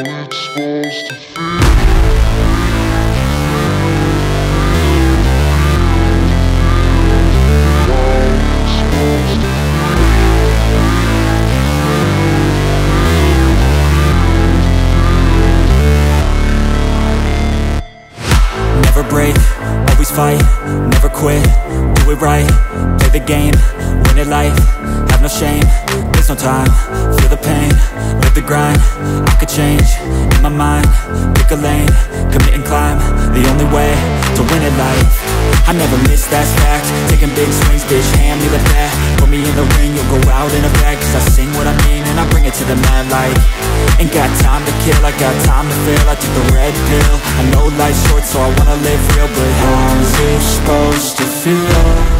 it's supposed to feel. Never break, always fight, never quit, do it right, play the game, win it life, have no shame, there's no time, feel the pain, live the grind, I could change, in my mind, pick a lane, commit and climb, the only way to win it life, I never miss, that's fact, taking big swings, bitch, hand me the bat, put me in the ring, you'll go out in a bag, cause I sing what I mean and I bring it to the mad light, ain't got time to kill, I got time to feel, I took the red pill, I know life's short so I wanna live real, but how's it supposed to feel?